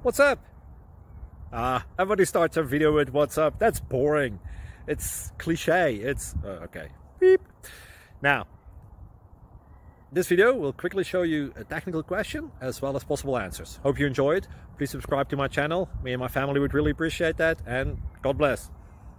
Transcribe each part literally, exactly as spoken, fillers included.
What's up? Ah, everybody starts a video with what's up. That's boring. It's cliche. It's uh, okay. Beep. Now, this video will quickly show you a technical question as well as possible answers. Hope you enjoyed. Please subscribe to my channel. Me and my family would really appreciate that, and God bless.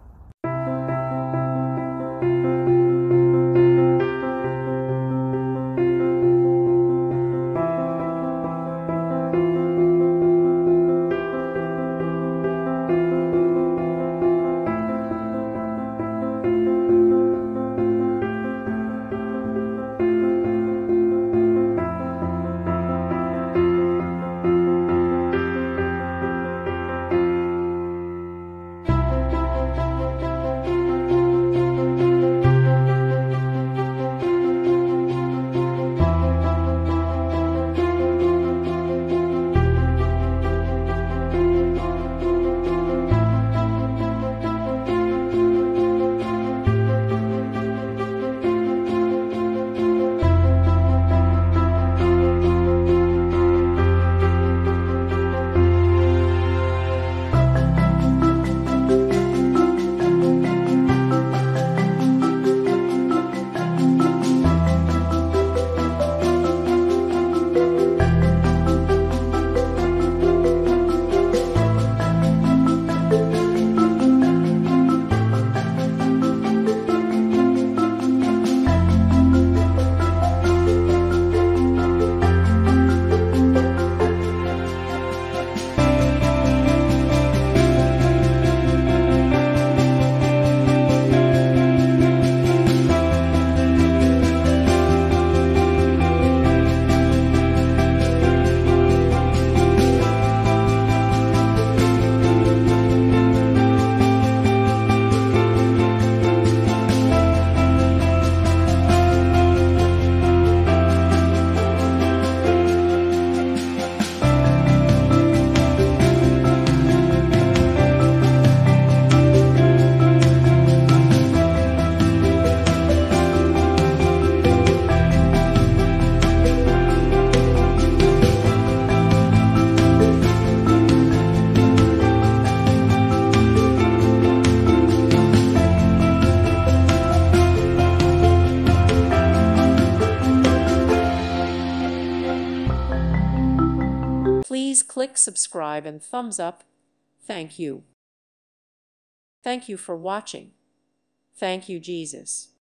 Please click subscribe and thumbs up. Thank you. Thank you for watching. Thank you, Jesus.